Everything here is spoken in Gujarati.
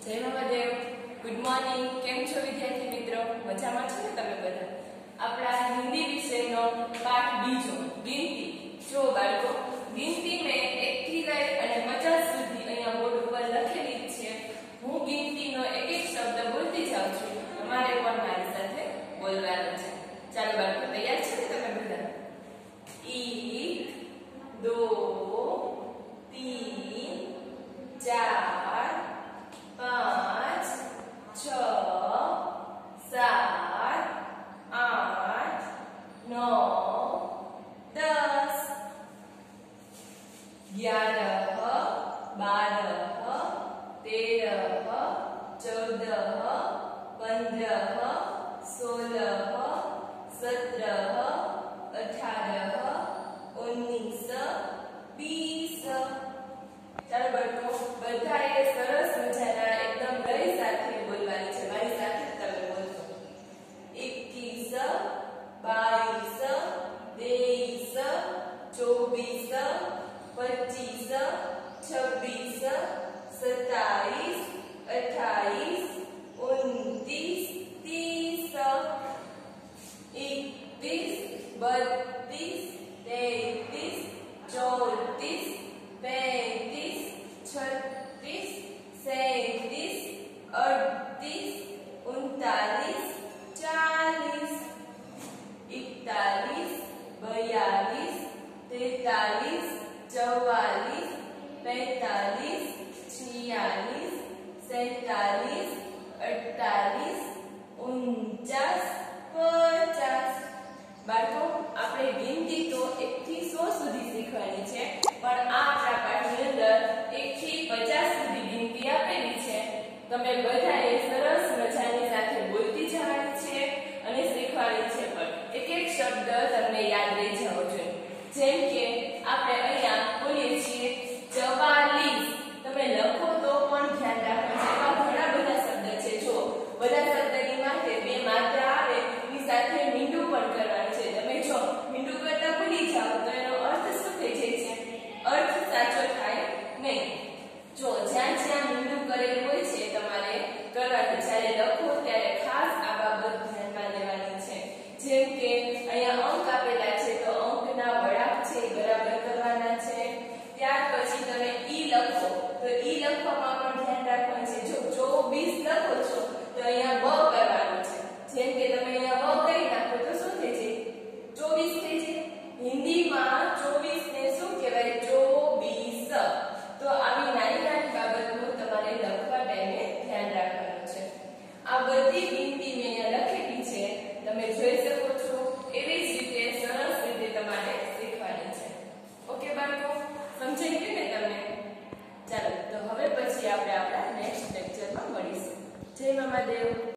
જય મહાદેવ. Good morning. કેમ છો વિદ્યાર્થી મિત્રો? મજામાં છો ને તમે બધા? આપણા હિન્દી વિષયનો પાઠ બીજો ગિનતી. જો બાળકો, ગિનતી મેં 1 થી લઈ અને 50 સુધી અહીંયા બોર્ડ ઉપર લખેલી છે. હું ગિનતીનો એક એક શબ્દ બોલતી જાઉં છું. તમારે પણ મારી સાથે બોલવાનો છે. ચાલો બાળકો, તૈયાર છો ને તમે બધા? 1 2 3 4 5 6 7 8 9 10 11 12 13 14 15 16 17 18 19 20. ચાલો બાળકો, બધાએ સરસ મજાના એકદમ લય સાથે બોલવાની છે. મારી સાથે તમે બોલશો. 21 22 23 24 25 26 27 બાળકો, આપણે ગિનતી તો 1 થી 100 સુધી શીખવાની છે, પણ આ આપણા પાઠની અંદર 1 થી 50 સુધી ગિનતી આપેલી છે. તમે બધાએ સરસ મજાની સાથે બોલતી જવાની છે અને શીખવાની છે. પણ એક એક શબ્દ તમને યાદ રહી જવો જોઈએ. જેમ કે આપણે અહીંયા બોલીએ છીએ 44. તમે લખો તો પણ ધ્યાન રાખવાનું છે. એવા ઘણા બધા શબ્દ છે. જો બધા શબ્દની માથે 2 માત્રા આવે એની સાથે મીંડું પણ કરવાનું છે. તમે જો મીંડું કરતા ભૂલી જાઓ તો એનો અર્થ શું થઈ જાય છે? અર્થ સાચો થાય નહીં. જો જ્યાં જ્યાં મીંડું કરેલું હોય છે તમારે કરવાનું. જ્યારે લખો ત્યારે ખાસ આ બાબત ધ્યાનમાં લેવાની છે. જેમ કે અહીંયા અંક આપેલા છે તો અંકના વળાંક છે બરાબર કરવાના છે. ત્યાર પછી તમે ઈ લખો તો ઈ લખવામાં પણ ધ્યાન રાખવાનું છે. જો 24 લખો છો તો અહીંયા બ કરવાનું છે. જેમ કે તમે અહીંયા બ કરી નાખો તો શું થઈ જાય? 24 થઈ જાય. હિન્દીમાં 24 ને શું કહેવાય? 24. તો આવી નાની નાની બાબતનું તમારે લખવા ટાઈમે ધ્યાન રાખવાનું છે. આ બધી ગિનતી મેં અહીંયા લખેલી છે, તમે જોઈ શકો છો. એવી જ રીતે સરસ રીતે તમારે શીખવાની છે. ઓકે બાળકો, સમજાઈ ગયું ને તમને? ચાલો, તો હવે પછી આપણે આપણા નેક્સ્ટ લેક્ચરમાં મળીશું. જય મહાદેવ.